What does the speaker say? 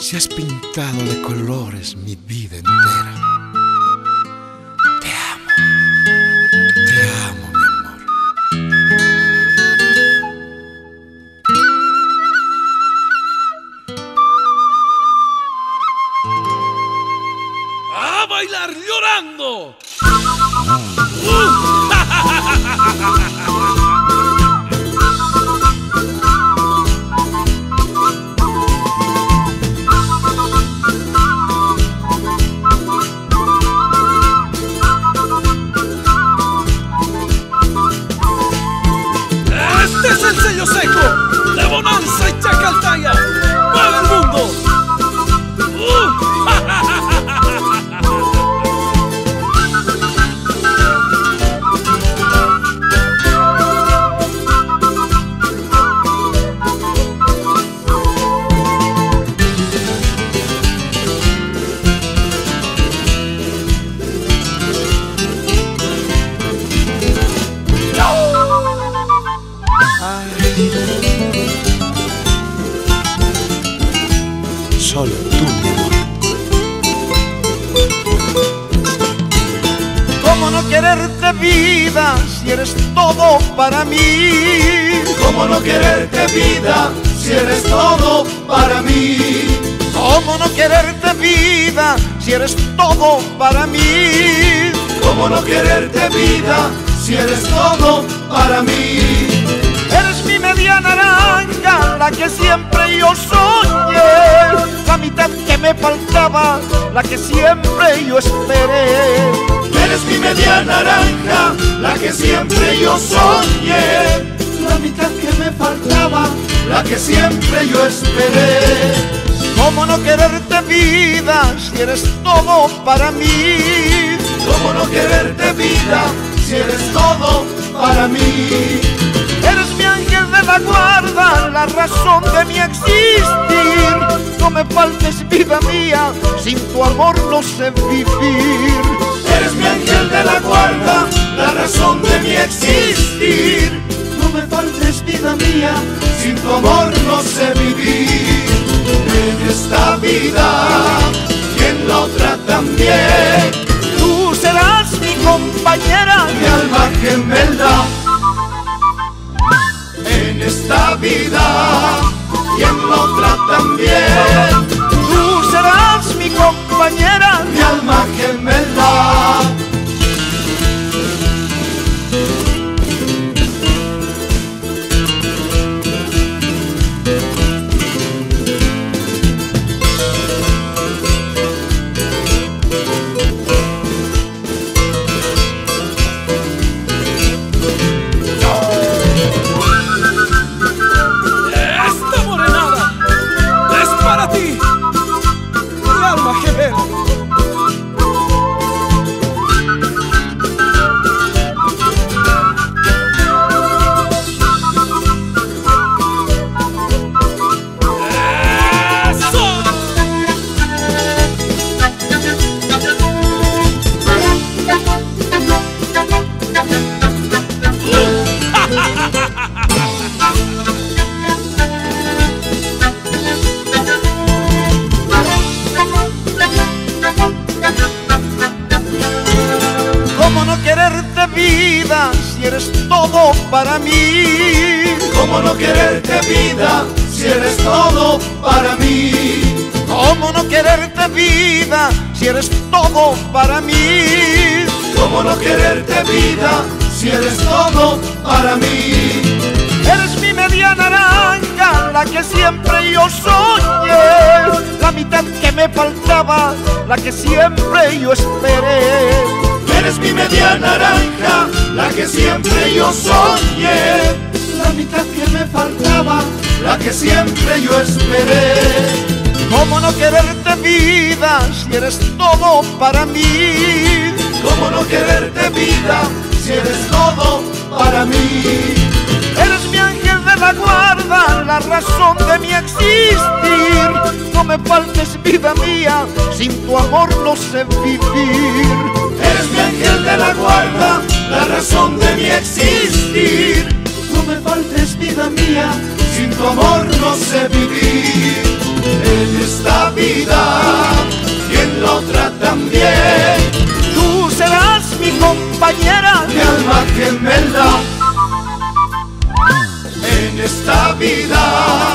Si has pintado de colores mi vida entera. Te amo, mi amor. ¡A bailar llorando! Este es el sello seco de Bonanza y Chacaltaya para el mundo. Solo tú, mi amor. ¿Cómo no quererte, vida, si eres todo para mí? ¿Cómo no quererte, vida, si eres todo para mí? ¿Cómo no quererte, vida, si eres todo para mí? ¿Cómo no quererte, vida, si eres todo para mí? Eres mi media naranja, la que siempre yo soñé, la mitad que me faltaba, la que siempre yo esperé. Eres mi media naranja, la que siempre yo soñé, la mitad que me faltaba, la que siempre yo esperé. ¿Cómo no quererte, vida, si eres todo para mí? ¿Cómo no quererte, vida, si eres todo para mí? Eres mi ángel de la guarda, la razón de mi existir. No me faltes, vida mía, sin tu amor no sé vivir. Eres mi ángel de la guarda, la razón de mi existir. No me faltes, vida mía, sin tu amor no sé vivir. En esta vida y en la otra también, tú serás mi compañera, mi alma gemela. En esta vida y en la otra también, tú serás mi compañera, mi alma gemela. Vida, si eres todo para mí. ¿Cómo no quererte, vida, si eres todo para mí? ¿Cómo no quererte, vida, si eres todo para mí? ¿Cómo no quererte, vida, si eres todo para mí? Eres mi media naranja, la que siempre yo soñé, la mitad que me faltaba, la que siempre yo esperé. Eres mi media naranja, la que siempre yo soñé, la mitad que me faltaba, la que siempre yo esperé. ¿Cómo no quererte, vida, si eres todo para mí? ¿Cómo no quererte, vida, si eres todo para mí? Eres mi ángel de la guarda, la razón de mi existir. No me faltes, vida mía, sin tu amor no sé vivir. Eres mi ángel de la guarda, la razón de mi existir. No me faltes, vida mía, sin tu amor no sé vivir. En esta vida y en la otra también. Tú serás mi compañera, mi alma gemela en esta vida